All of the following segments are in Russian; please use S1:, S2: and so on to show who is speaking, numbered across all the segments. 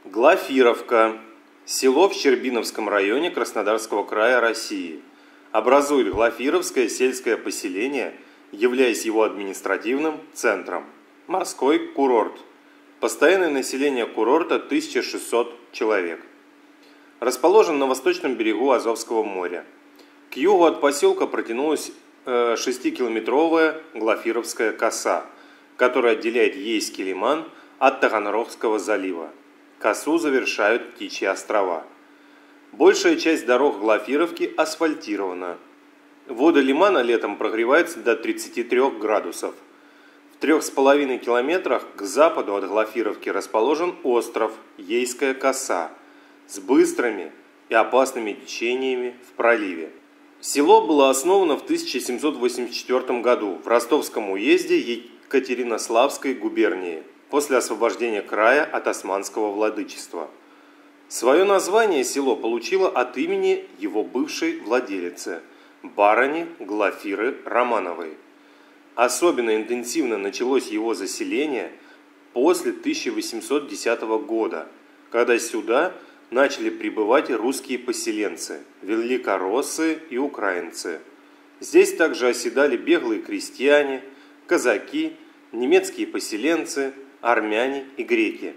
S1: Глафировка. Село в Щербиновском районе Краснодарского края, России. Образует Глафировское сельское поселение, являясь его административным центром. Морской курорт. Постоянное население курорта 1600 человек. Расположен на восточном берегу Азовского моря. К югу от поселка протянулась 6-километровая Глафировская коса, которая отделяет Ейский лиман от Таганрогского залива. Косу завершают Птичьи острова. Большая часть дорог Глафировки асфальтирована. Воды лимана летом прогреваются до 33 градусов. В 3,5 километрах к западу от Глафировки расположен остров Ейская коса с быстрыми и опасными течениями в проливе. Село было основано в 1784 году в Ростовском уезде Екатеринославской губернии после освобождения края от османского владычества. Свое название село получило от имени его бывшей владелицы, барыни Глафиры Романовой. Особенно интенсивно началось его заселение после 1810 года, когда сюда начали прибывать русские поселенцы, великороссы и украинцы. Здесь также оседали беглые крестьяне, казаки, немецкие поселенцы, армяне и греки.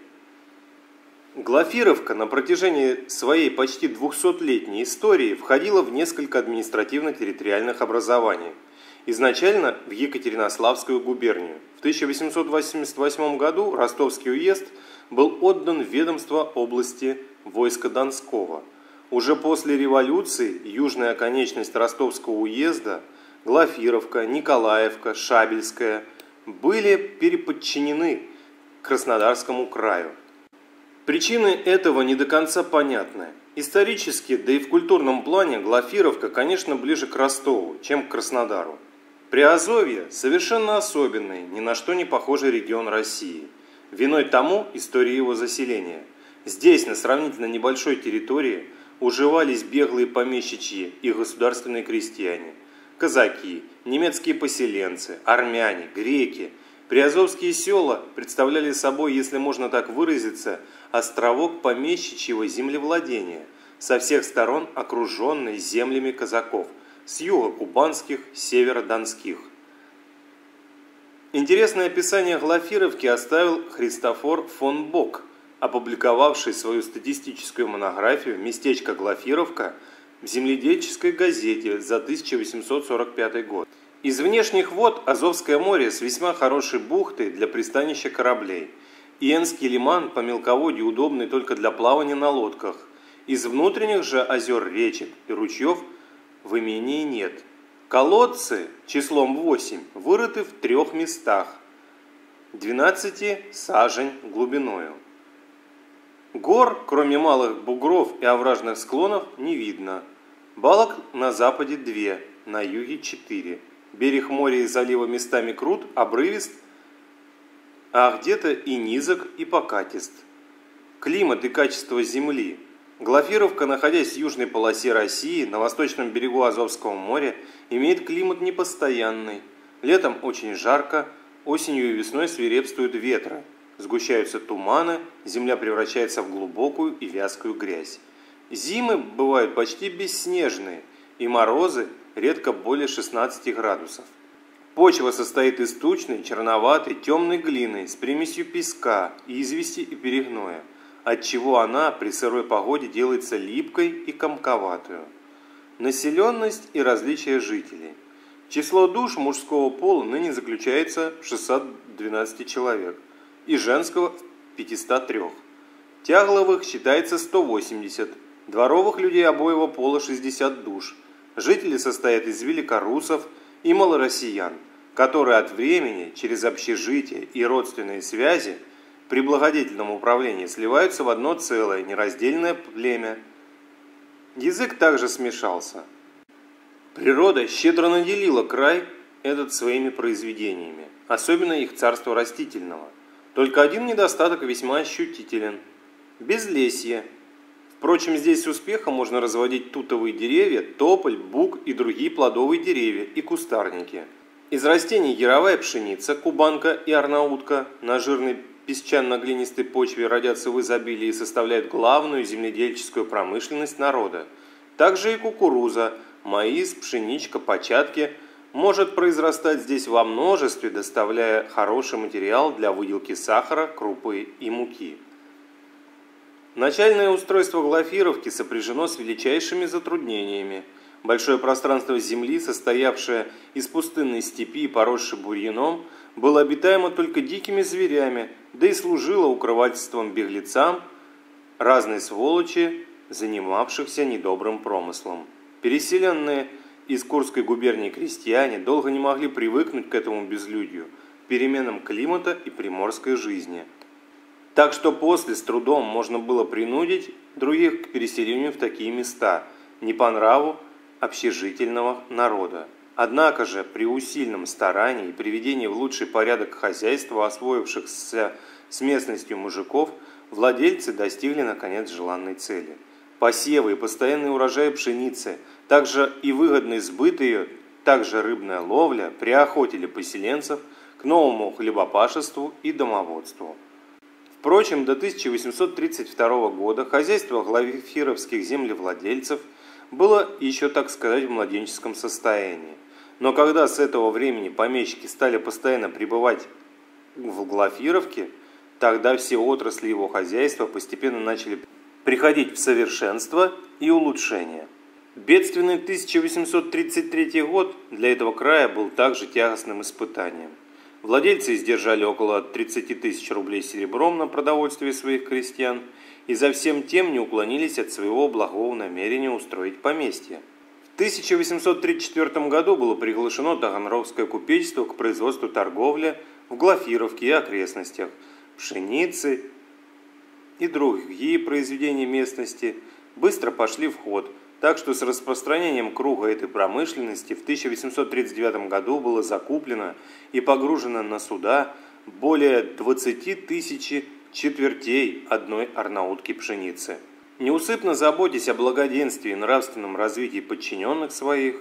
S1: Глафировка на протяжении своей почти 200-летней истории входила в несколько административно-территориальных образований. Изначально в Екатеринославскую губернию. В 1888 году Ростовский уезд был отдан в ведомство области войска Донского. Уже после революции южная оконечность Ростовского уезда, Глафировка, Николаевка, Шабельская, были переподчинены Краснодарскому краю. Причины этого не до конца понятны. Исторически, да и в культурном плане Глафировка, конечно, ближе к Ростову, чем к Краснодару. Приазовье – совершенно особенный, ни на что не похожий регион России. Виной тому история его заселения. Здесь, на сравнительно небольшой территории, уживались беглые помещичьи и государственные крестьяне, казаки, немецкие поселенцы, армяне, греки. Приазовские села представляли собой, если можно так выразиться, островок помещичьего землевладения, со всех сторон окруженный землями казаков, с юга кубанских, с севера донских. Интересное описание Глафировки оставил Христофор фон Бок, опубликовавший свою статистическую монографию «Местечко Глафировка» в земледельческой газете за 1845 год. Из внешних вод Азовское море с весьма хорошей бухтой для пристанища кораблей. Иенский лиман по мелководью удобный только для плавания на лодках. Из внутренних же озер, речек и ручьев в имении нет. Колодцы числом 8 вырыты в 3 местах, 12 сажень глубиною. Гор, кроме малых бугров и овражных склонов, не видно. Балок на западе 2, на юге 4. Берег моря и залива местами крут, обрывист, а где-то и низок, и покатист. Климат и качество земли. Глафировка, находясь в южной полосе России, на восточном берегу Азовского моря, имеет климат непостоянный. Летом очень жарко, осенью и весной свирепствуют ветры. Сгущаются туманы, земля превращается в глубокую и вязкую грязь. Зимы бывают почти бесснежные, и морозы редко более 16 градусов. Почва состоит из тучной, черноватой, темной глины с примесью песка, извести и перегноя, отчего она при сырой погоде делается липкой и комковатую. Населенность и различия жителей. Число душ мужского пола ныне заключается в 612 человек и женского в 503. Тягловых считается 180, дворовых людей обоего пола 60 душ. Жители состоят из великорусов и малороссиян, которые от времени через общежитие и родственные связи при благодетельном управлении сливаются в одно целое нераздельное племя. Язык также смешался. Природа щедро наделила край этот своими произведениями, особенно их царство растительного. Только один недостаток весьма ощутителен – безлесье. Впрочем, здесь с успехом можно разводить тутовые деревья, тополь, бук и другие плодовые деревья и кустарники. Из растений яровая пшеница, кубанка и арнаутка на жирной песчано-глинистой почве родятся в изобилии и составляют главную земледельческую промышленность народа. Также и кукуруза, маис, пшеничка, початки может произрастать здесь во множестве, доставляя хороший материал для выделки сахара, крупы и муки. Начальное устройство Глафировки сопряжено с величайшими затруднениями. Большое пространство земли, состоявшее из пустынной степи и поросшей бурьяном, было обитаемо только дикими зверями, да и служило укрывательством беглецам разной сволочи, занимавшихся недобрым промыслом. Переселенные из Курской губернии крестьяне долго не могли привыкнуть к этому безлюдью, переменам климата и приморской жизни. Так что после с трудом можно было принудить других к переселению в такие места, не по нраву общежительного народа. Однако же при усиленном старании и приведении в лучший порядок хозяйства освоившихся с местностью мужиков, владельцы достигли наконец желанной цели. Посевы и постоянный урожай пшеницы, также и выгодный сбыт ее, также рыбная ловля приохотили поселенцев к новому хлебопашеству и домоводству. Впрочем, до 1832 года хозяйство глафировских землевладельцев было еще, так сказать, в младенческом состоянии. Но когда с этого времени помещики стали постоянно пребывать в Глафировке, тогда все отрасли его хозяйства постепенно начали приходить в совершенство и улучшение. Бедственный 1833 год для этого края был также тягостным испытанием. Владельцы издержали около 30 тысяч рублей серебром на продовольствие своих крестьян и за всем тем не уклонились от своего благого намерения устроить поместье. В 1834 году было приглашено Таганрогское купечество к производству торговли в Глафировке и окрестностях, пшеницы и другие произведения местности быстро пошли в ход, так что с распространением круга этой промышленности в 1839 году было закуплено и погружено на суда более 20 тысяч четвертей одной арнаутки пшеницы. Неусыпно заботясь о благоденствии и нравственном развитии подчиненных своих,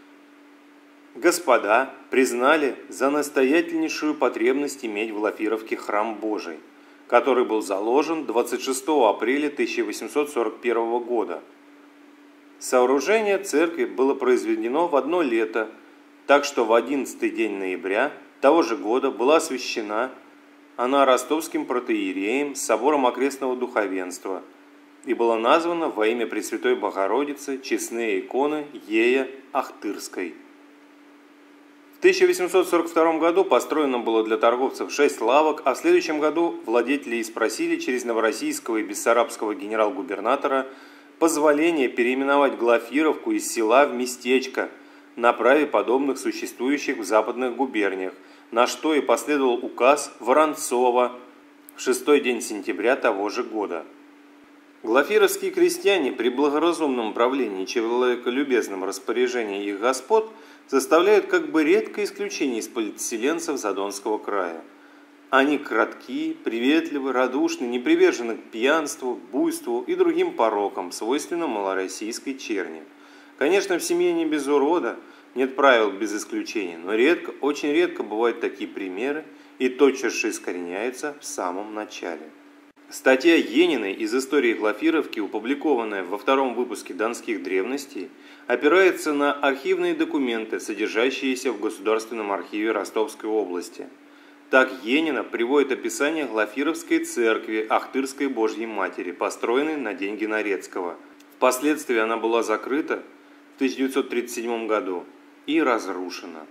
S1: господа признали за настоятельнейшую потребность иметь в Глафировке храм Божий, который был заложен 26 апреля 1841 года. Сооружение церкви было произведено в одно лето, так что в 11-й день ноября того же года была освящена она ростовским протоиереем с собором окрестного духовенства и была названа во имя Пресвятой Богородицы честные иконы Ея Ахтырской. В 1842 году построено было для торговцев 6 лавок, а в следующем году владетели спросили через новороссийского и бессарабского генерал-губернатора позволение переименовать Глафировку из села в местечко на праве подобных существующих в западных губерниях, на что и последовал указ Воронцова в 6-й день сентября того же года. Глафировские крестьяне при благоразумном правлении и человеколюбезном распоряжении их господ составляют как бы редкое исключение из поселенцев Задонского края. Они кратки, приветливы, радушны, не привержены к пьянству, буйству и другим порокам, свойственным малороссийской черни. Конечно, в семье не без урода, нет правил без исключения, но редко, очень редко бывают такие примеры и тотчас же искореняются в самом начале. Статья Ениной из истории Глафировки, опубликованная во втором выпуске «Донских древностей», опирается на архивные документы, содержащиеся в Государственном архиве Ростовской области. Так Енина приводит описание Глафировской церкви Ахтырской Божьей Матери, построенной на деньги Нарецкого. Впоследствии она была закрыта в 1937 году и разрушена.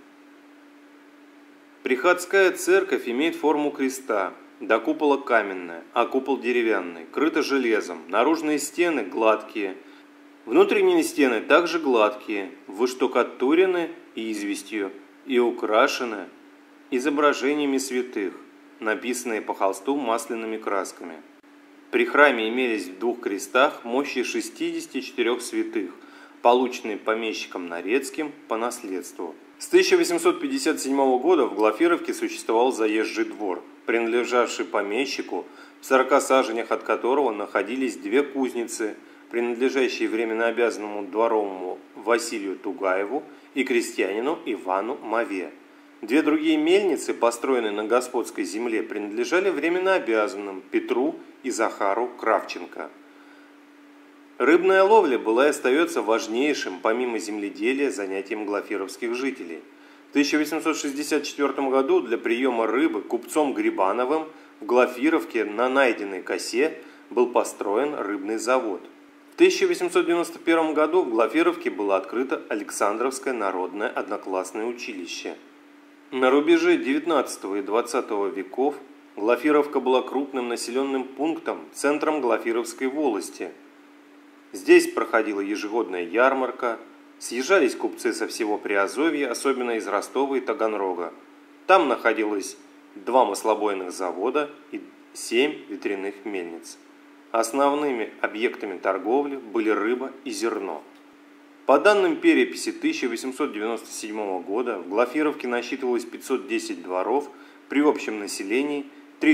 S1: Приходская церковь имеет форму креста, до купола каменная, а купол деревянный, крыта железом, наружные стены гладкие, внутренние стены также гладкие, выштукатурены известью и украшены изображениями святых, написанные по холсту масляными красками. При храме имелись в 2 крестах мощи 64 святых, полученные помещиком Нарецким по наследству. С 1857 года в Глафировке существовал заезжий двор, принадлежавший помещику, в 40 саженях от которого находились 2 кузницы, принадлежащие временно обязанному дворовому Василию Тугаеву и крестьянину Ивану Маве. Две другие мельницы, построенные на господской земле, принадлежали временно обязанным Петру и Захару Кравченко. Рыбная ловля была и остается важнейшим, помимо земледелия, занятием глафировских жителей. В 1864 году для приема рыбы купцом Грибановым в Глафировке на найденной косе был построен рыбный завод. В 1891 году в Глафировке было открыто Александровское народное одноклассное училище. На рубеже XIX и XX веков Глафировка была крупным населенным пунктом, центром Глафировской волости. Здесь проходила ежегодная ярмарка, съезжались купцы со всего Приазовья, особенно из Ростова и Таганрога. Там находилось 2 маслобойных завода и 7 ветряных мельниц. Основными объектами торговли были рыба и зерно. По данным переписи 1897 года в Глафировке насчитывалось 510 дворов при общем населении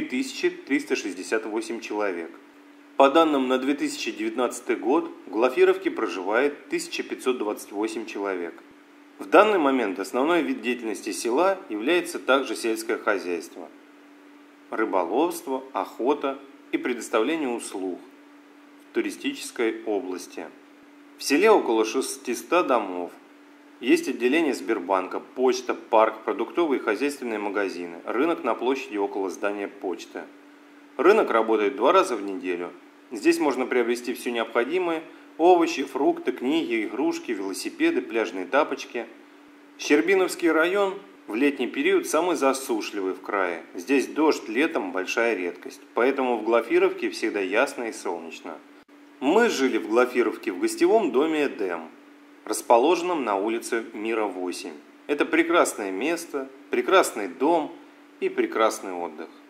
S1: 3368 человек. По данным на 2019 год в Глафировке проживает 1528 человек. В данный момент основной вид деятельности села является также сельское хозяйство, рыболовство, охота и предоставление услуг в туристической области. В селе около 600 домов. Есть отделение Сбербанка, почта, парк, продуктовые и хозяйственные магазины, рынок на площади около здания почты. Рынок работает 2 раза в неделю. Здесь можно приобрести все необходимое: овощи, фрукты, книги, игрушки, велосипеды, пляжные тапочки. Щербиновский район в летний период самый засушливый в крае. Здесь дождь летом большая редкость, поэтому в Глафировке всегда ясно и солнечно. Мы жили в Глафировке в гостевом доме «Эдем», расположенном на улице Мира 8. Это прекрасное место, прекрасный дом и прекрасный отдых.